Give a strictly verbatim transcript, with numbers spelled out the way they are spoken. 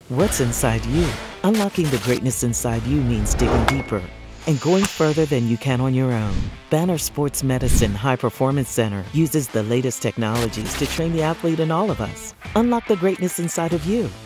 What's inside you? Unlocking the greatness inside you means digging deeper and going further than you can on your own. Banner Sports Medicine High Performance Center uses the latest technologies to train the athlete in all of us. Unlock the greatness inside of you.